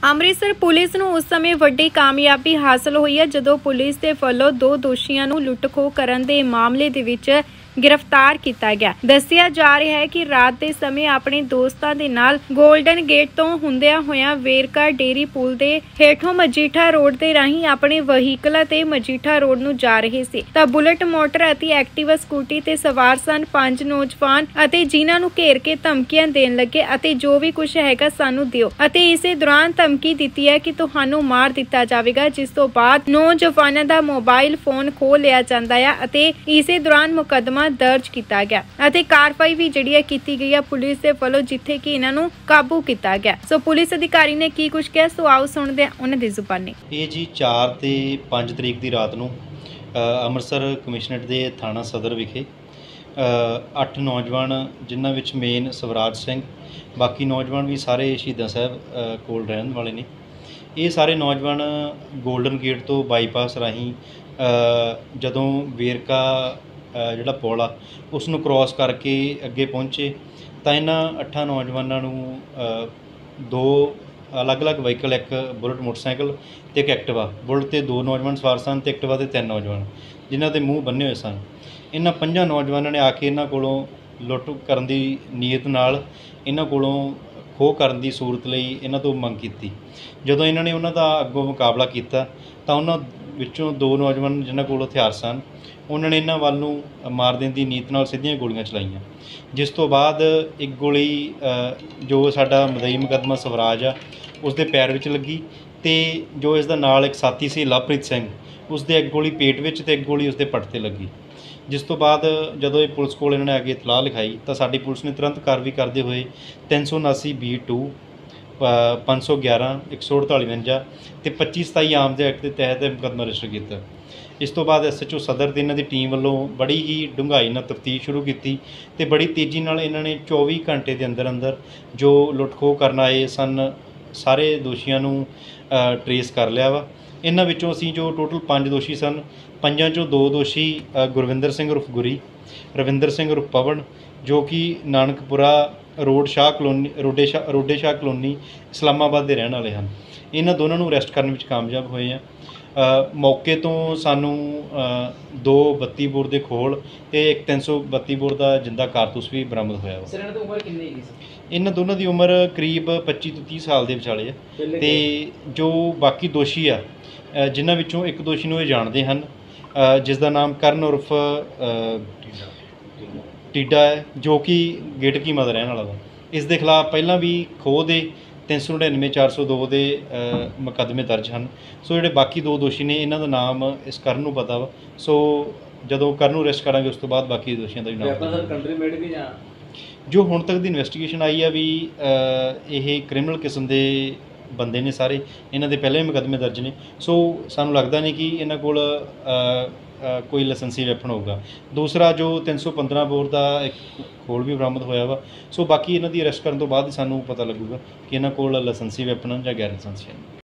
Amritsar police ਨੂੰ ਉਸ ਸਮੇਂ ਵੱਡੀ ਕਾਮਯਾਬੀ ਹਾਸਲ ਹੋਈ ਹੈ ਜਦੋਂ ਪੁਲਿਸ ਦੇ ਵੱਲੋਂ 2 ਦੋਸ਼ੀਆਂ ਨੂੰ ਲੁੱਟ-ਖੋਹ ਕਰਨ ਦੇ ਮਾਮਲੇ ਦੇ ਵਿੱਚ गिरफ्तार किया गया। दसिया जा रहा है कि रात के समय अपने दोस्तों के नाल गोल्डन गेट तो हुंदियां होया वेरका डेयरी पुल के हेठों मजीठा रोड के राही अपने वहीकल ते मजीठा रोड नूं जा रहे सी तां बुलेट मोटर अते एक्टिवा स्कूटी ते सवार सन 5 नौजवान अते जिन्हां नूं घेर के धमकियां देण लगे अते जो भी कुछ हैगा सानू दिओ अते इसे दौरान धमकी दित्ती है कि तुहानू मार दिता जावेगा, जिस तो बाद नौजवानों का मोबाइल फोन खो लिया जांदा है अते इसे दौरान मुकदमा दर्ज किया गया अते कार्रवाई भी जिहड़ी है कीती गई है पुलिस दे वल्लों, जिथे कि इन्हां नूं काबू किया गया। सो पुलिस अधिकारी ने की कुछ कहा, सो आओ सुणदे हां उन्हां दी जुबानी। ये जी 4 ते 5 तरीक की रात नूं ਅੰਮ੍ਰਿਤਸਰ ਕਮਿਸ਼ਨਰੇਟ ਦੇ ਥਾਣਾ ਸਦਰ ਵਿਖੇ 8 ਨੌਜਵਾਨ ਜਿਨ੍ਹਾਂ ਵਿੱਚ ਮੇਨ ਸਵਰਾਜ ਸਿੰਘ, ਬਾਕੀ ਨੌਜਵਾਨ ਵੀ ਸਾਰੇ ਸ਼ਹੀਦਾਂ ਸਾਹਿਬ ਕੋਲ ਰਹਿਣ ਵਾਲੇ ਨੇ। ਇਹ ਸਾਰੇ ਨੌਜਵਾਨ ਗੋਲਡਨ ਗੇਟ ਤੋਂ ਬਾਈਪਾਸ ਰਾਹੀਂ ਜਦੋਂ ਵੇਰਕਾ ਜਿਹੜਾ ਪੁਲ ਆ ਉਸ ਨੂੰ ਕ੍ਰੋਸ ਕਰਕੇ ਅੱਗੇ ਪਹੁੰਚੇ ਤਾਂ ਇਹਨਾਂ 8 ਨੌਜਵਾਨਾਂ ਨੂੰ 2 ਅਲੱਗ-ਅਲੱਗ ਵਹੀਕਲ, ਇੱਕ ਬੁਲਟ ਮੋਟਰਸਾਈਕਲ ਤੇ ਇੱਕ ਐਕਟਿਵਾ, ਬੁਲਟ ਤੇ 2 ਨੌਜਵਾਨ ਸਵਾਰ ਸਨ ਤੇ ਐਕਟਿਵਾ ਤੇ 3 ਨੌਜਵਾਨ ਜਿਨ੍ਹਾਂ ਦੇ ਮੂੰਹ ਬੰਨੇ ਹੋਏ ਸਨ। ਇਹਨਾਂ 5 ਨੌਜਵਾਨਾਂ ਨੇ ਆ ਕੇ ਇਹਨਾਂ ਕੋਲੋਂ ਲੁੱਟ ਕਰਨ ਦੀ ਨੀਅਤ ਨਾਲ ਇਹਨਾਂ ਕੋਲੋਂ ਖੋਹ ਕਰਨ ਦੀ ਸੂਰਤ ਲਈ ਇਹਨਾਂ ਤੋਂ ਮੰਗ ਕੀਤੀ। ਜਦੋਂ ਇਹਨਾਂ ਨੇ ਉਹਨਾਂ ਦਾ ਅੱਗੋਂ ਮੁਕਾਬਲਾ ਕੀਤਾ ਤਾਂ ਉਹਨਾਂ ਵਿੱਚੋਂ 2 ਨੌਜਵਾਨ ਜਿਨ੍ਹਾਂ ਕੋਲ ਹਥਿਆਰ ਸਨ ਉਹਨਾਂ ਨੇ ਇਹਨਾਂ ਵੱਲ ਨੂੰ ਮਾਰ ਦੇਣ ਦੀ ਨੀਤ ਨਾਲ ਸਿੱਧੀਆਂ ਗੋਲੀਆਂ ਚਲਾਈਆਂ, ਜਿਸ ਤੋਂ ਬਾਅਦ ਇੱਕ ਗੋਲੀ ਜੋ ਸਾਡਾ ਮਦਈ ਮੁਕੱਦਮਾ ਸਵਰਾਜ ਆ ਉਸ ਦੇ ਪੈਰ ਵਿੱਚ ਲੱਗੀ ਤੇ ਜੋ ਇਸ ਦਾ ਨਾਲ ਇੱਕ ਸਾਥੀ ਸੀ ਲਵਪ੍ਰੀਤ ਸਿੰਘ, ਉਸ ਦੇ ਇੱਕ ਗੋਲੀ ਪੇਟ ਵਿੱਚ ਤੇ ਇੱਕ ਗੋਲੀ ਉਸ ਦੇ ਪੱਟ 'ਤੇ ਲੱਗੀ। ਜਿਸ ਤੋਂ ਬਾਅਦ ਜਦੋਂ ਇਹ ਪੁਲਿਸ ਕੋਲ ਇਹਨਾਂ ਨੇ ਅੱਗੇ ਇਤਲਾਹ ਲਿਖਾਈ ਤਾਂ ਸਾਡੀ ਪੁਲਿਸ ਨੇ ਤੁਰੰਤ ਕਾਰਵਾਈ ਕਰਦੇ ਹੋਏ 379B2 511 148 ਤੇ 2527 ਆਮ ਦੇ ਐਕਟ ਦੇ ਤਹਿਤ ਮੁਕੱਦਮਾ ਰਜਿਸਟਰ ਕੀਤਾ। ਇਸ ਤੋਂ ਬਾਅਦ SHO ਸਦਰ ਤੇ ਇਹਨਾਂ ਦੀ ਟੀਮ ਵੱਲੋਂ ਬੜੀ ਹੀ ਡੂੰਘਾਈ ਨਾਲ ਤਫਤੀਸ਼ ਸ਼ੁਰੂ ਕੀਤੀ ਤੇ ਬੜੀ ਤੇਜ਼ੀ ਨਾਲ ਇਹਨਾਂ ਨੇ 24 ਘੰਟੇ ਦੇ ਅੰਦਰ ਅੰਦਰ ਜੋ ਲੁੱਟ ਖੋਹ ਕਰਨ ਆਏ ਸਨ ਸਾਰੇ ਦੋਸ਼ੀਆਂ ਨੂੰ ਟਰੇਸ ਕਰ ਲਿਆ ਵਾ। ਇਹਨਾਂ ਵਿੱਚੋਂ ਅਸੀਂ ਜੋ ਟੋਟਲ 5 ਦੋਸ਼ੀ ਸਨ, 5 ਚੋਂ 2 ਦੋਸ਼ੀ ਗੁਰਵਿੰਦਰ ਸਿੰਘ ਉਰਫ ਗੁਰੀ, ਰਵਿੰਦਰ ਸਿੰਘ ਉਰਫ ਪਵਨ ਜੋ ਕਿ ਨਾਨਕਪੁਰਾ ਰੋਡ ਸ਼ਾਹ ਕਲੋਨੀ ਰੋਡੇ ਸ਼ਾਹ ਕਲੋਨੀ ਇਸਲਾਮਾਬਾਦ ਦੇ ਰਹਿਣ ਵਾਲੇ ਹਨ। ਇਹਨਾਂ ਦੋਨਾਂ ਨੂੰ ਅਰੈਸਟ ਕਰਨ ਵਿੱਚ ਕਾਮਯਾਬ ਹੋਏ ਆ। ਮੌਕੇ ਤੋਂ ਸਾਨੂੰ 2 32 ਬੋਰ ਦੇ ਖੋਲ ਤੇ ਇੱਕ 332 ਬੋਰ ਦਾ ਜਿੰਦਾ ਕਾਰਤੂਸ ਵੀ ਬਰਾਮਦ ਹੋਇਆ ਵਾ। ਇਹਨਾਂ ਦੀ ਉਮਰ ਕਿੰਨੀ ਹੈ? ਇਹਨਾਂ ਦੋਨਾਂ ਦੀ ਉਮਰ ਕਰੀਬ 25 ਤੋਂ 30 ਸਾਲ ਦੇ ਵਿਚਾਲੇ ਆ ਤੇ ਜੋ ਬਾਕੀ ਦੋਸ਼ੀ ਆ ਜਿਨ੍ਹਾਂ ਵਿੱਚੋਂ ਇੱਕ ਦੋਸ਼ੀ ਨੂੰ ਇਹ ਜਾਣਦੇ ਹਨ ਜਿਸ ਦਾ ਨਾਮ ਕਰਨ ਉਰਫ ਟੀਡਾ ਹੈ ਜੋ ਕਿ ਗੇਟਕੀਮਾ ਦਾ ਰਹਿਣ ਵਾਲਾ ਵਾ। ਇਸ ਦੇ ਖਿਲਾਫ ਪਹਿਲਾਂ ਵੀ ਖੋਹ ਦੇ 399 402 ਦੇ ਮੁਕੱਦਮੇ ਦਰਜ ਹਨ। ਸੋ ਜਿਹੜੇ ਬਾਕੀ 2 ਦੋਸ਼ੀ ਨੇ ਇਹਨਾਂ ਦਾ ਨਾਮ ਇਸ ਕਰਨ ਨੂੰ ਪਤਾ ਵਾ। ਸੋ ਜਦੋਂ ਕਰਨ ਨੂੰ ਅਰੈਸਟ ਕਰਾਂਗੇ ਉਸ ਤੋਂ ਬਾਅਦ ਬਾਕੀ ਦੋਸ਼ੀਆਂ ਦਾ ਵੀ ਨਾਮ ਕੰਟਰੀ ਮੇਡ ਵੀ ਜਾਂ ਜੋ ਹੁਣ ਤੱਕ ਦੀ ਇਨਵੈਸਟੀਗੇਸ਼ਨ ਆਈ ਆ ਵੀ ਇਹ ਕ੍ਰਿਮੀਨਲ ਕਿਸਮ ਦੇ ਬੰਦੇ ਨੇ ਸਾਰੇ, ਇਹਨਾਂ ਦੇ ਪਹਿਲੇ ਵੀ ਮੁਕੱਦਮੇ ਦਰਜ ਨੇ। ਸੋ ਸਾਨੂੰ ਲੱਗਦਾ ਨਹੀਂ ਕਿ ਇਹਨਾਂ ਕੋਲ ਕੋਈ ਲਾਇਸੈਂਸੀ ਵੈਪਨ ਹੋਊਗਾ। ਦੂਸਰਾ ਜੋ 315 ਬੋਰ ਦਾ ਇੱਕ ਖੋਲ ਵੀ ਬਰਾਮਦ ਹੋਇਆ ਵਾ। ਸੋ ਬਾਕੀ ਇਹਨਾਂ ਦੀ ਅਰੈਸਟ ਕਰਨ ਤੋਂ ਬਾਅਦ ਸਾਨੂੰ ਪਤਾ ਲੱਗੂਗਾ ਕਿ ਇਹਨਾਂ ਕੋਲ ਲਾਇਸੈਂਸੀ ਵੈਪਨ ਜਾਂ ਗੈਰ ਲਾਇਸੈਂਸੀ ਹਨ।